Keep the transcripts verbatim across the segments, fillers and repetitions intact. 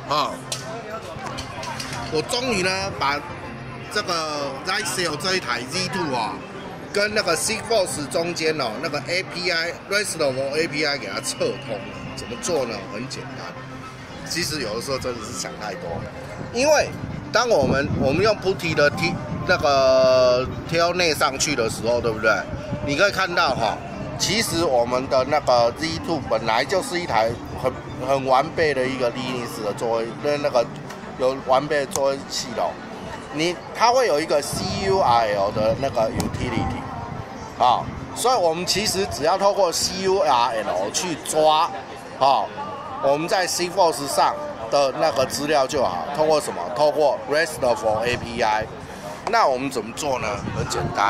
啊，我终于呢把这个 Zyxel 这一台 Z 二 啊，跟那个 Sigfox 中间哦那个 A P I RESTful A P I 给它测通了。怎么做呢？很简单。其实有的时候真的是想太多，因为当我们我们用 Putty 的 T 那个 Tailnet 上去的时候，对不对？你可以看到哈，其实我们的那个 Z 二 本来就是一台很很完备的一个 Linux 的作为那那个有完备的作业系统。你它会有一个 C U R L 的那个 utility 啊，所以我们其实只要透过 C U R L 去抓啊。我们在 Sigfox 上的那个资料就好，透过什么？透过 RESTful A P I。那我们怎么做呢？很简单。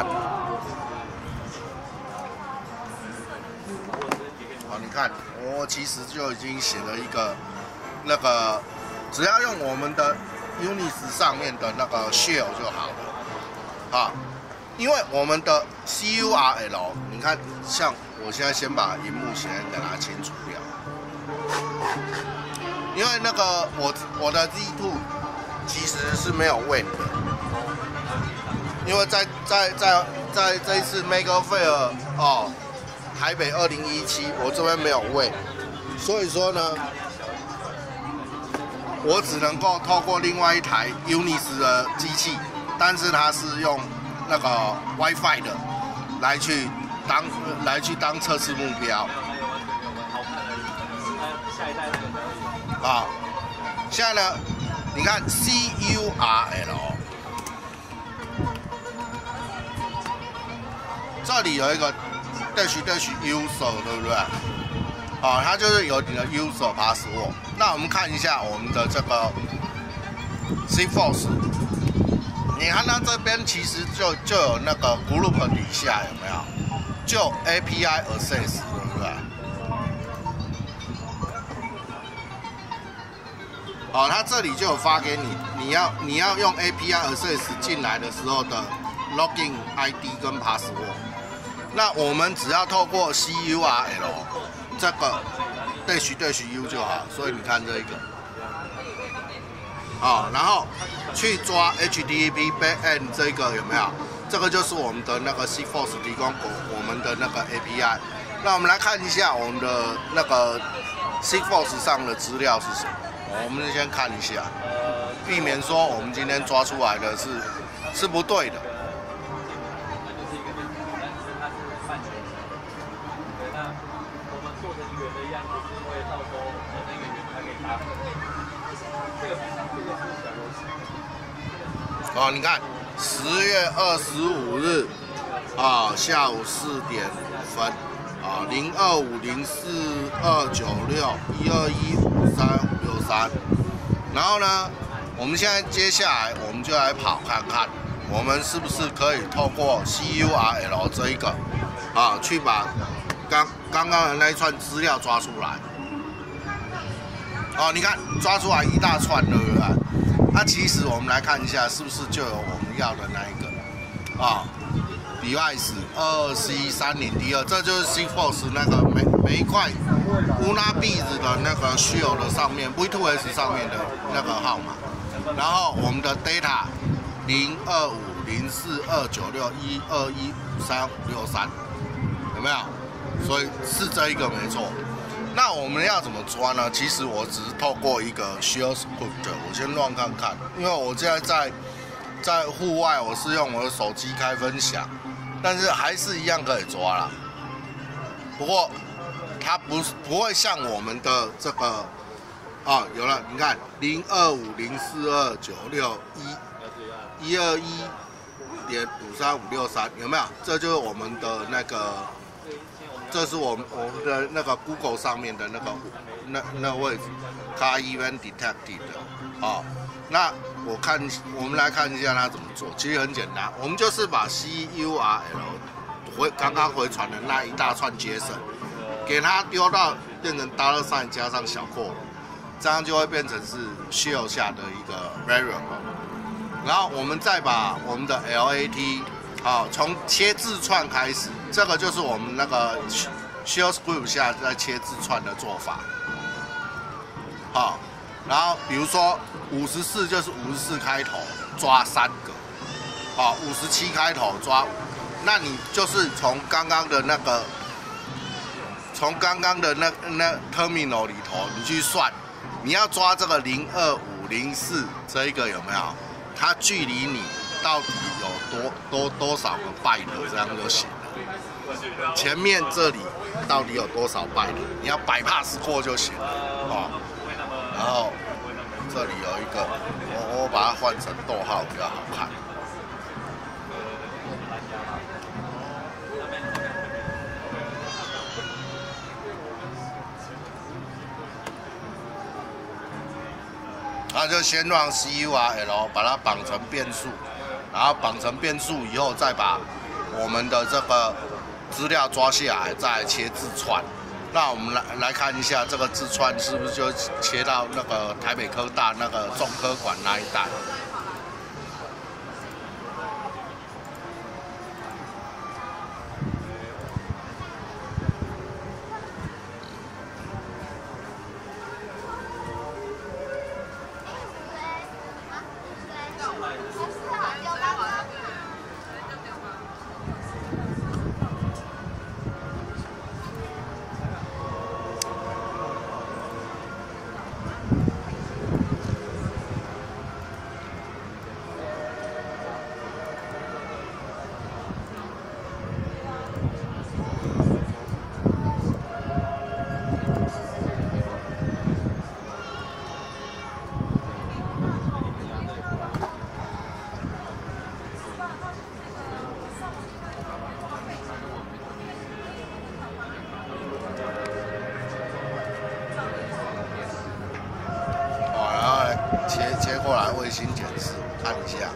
好，你看，我其实就已经写了一个那个，只要用我们的 Unix 上面的那个 shell 就好了。啊，因为我们的 C U R L， 你看，像我现在先把萤幕先给它清除掉。因为那个我我的 Z 二 其实是没有 Win 的，因为在在在在这一次 Mega Fair 哦，台北二零一七我这边没有 Win， 所以说呢，我只能够透过另外一台 Unix 的机器，但是它是用那个 WiFi 的来去当来去当测试目标。啊，现在呢，你看 C U R L， 这里有一个 dash dash user， 对不对？啊，它就是有你的 user password。那我们看一下我们的这个 Sigfox， 你看它这边其实就就有那个 group 底下有没有？就 A P I access， 对不对？哦，它这里就有发给你，你要你要用 A P I access 进来的时候的 login I D 跟 password。那我们只要透过 C U R L 这个 dash dash u 就好。所以你看这一个，好、哦，然后去抓 H T T P backend 这个有没有？这个就是我们的那个 Sigfox 提供给我们的那个 A P I。那我们来看一下我们的那个 Sigfox 上的资料是什么。我们先看一下，避免说我们今天抓出来的是是不对的。哦，你看，十月二十五日啊，下午四点五分啊，零二五零四二九六一二一五三。三，然后呢，我们现在接下来我们就来跑看看，我们是不是可以透过 C U R L 这一个啊，去把刚刚刚的那一串资料抓出来。哦，你看抓出来一大串，对不对？那、啊、其实我们来看一下，是不是就有我们要的那一个啊 ？Device 二 C 三零 D 二，这就是 Sigfox 那个每每一块。乌拉币子的那个 shell 的上面 V 二 S 上面的那个号码，然后我们的 data 零二五零四二九六一二一五三五六三，有没有？所以是这一个没错。那我们要怎么抓呢？其实我只是透过一个 shell script， 我先乱看看，因为我现在在在户外，我是用我的手机开分享，但是还是一样可以抓啦。不过。它不不会像我们的这个啊，有了，你看零二五零四二九六一一二一点五三五六三，有没有？这就是我们的那个，这是我们我们的那个 Google 上面的那个那那位置 ，Car Event Detected 的啊。那我看我们来看一下它怎么做，其实很简单，我们就是把 C U R L 回刚刚回传的那一大串JSON。给它丢到变成 dollar sign 加上小括弧，这样就会变成是 shell 下的一个 variable。然后我们再把我们的 L A T 好从切字串开始，这个就是我们那个 shell script 下在切字串的做法。好， 然后比如说五十四就是五十四开头抓三个，好，五十七开头抓五个，那你就是从刚刚的那个，从刚刚的那那 terminal 里头，你去算，你要抓这个零二五零四这一个有没有？它距离你到底有多多多少个 byte 这样就行了。前面这里到底有多少 byte？ 你要百 pass 过就行了哦。然后这里有一个，我我把它换成逗号比较好看。那就先让 C U R L 把它绑成变数，然后绑成变数以后，再把我们的这个资料抓下来，再切字串。那我们来来看一下这个字串是不是就切到那个台北科大那个中科馆那一带？切切过来卫星检视，看一下，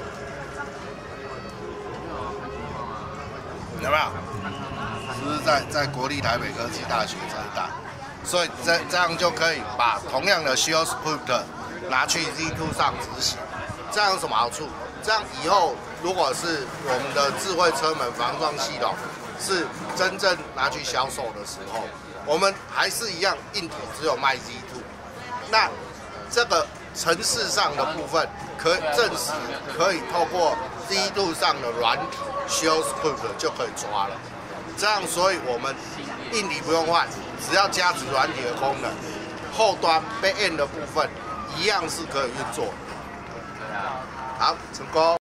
有没有？是不是在在国立台北科技大学这一带？所以这这样就可以把同样的 shell script 拿去 Z 二 上执行。这样有什么好处？这样以后如果是我们的智慧车门防撞系统是真正拿去销售的时候，我们还是一样硬体只有卖 Z 二，那这个程式上的部分可证实可以透过 Z 二 上的软体 shell script 就可以抓了。这样，所以我们硬体不用换，只要加持软体的功能，后端 backend 的部分一样是可以运作。好，成功。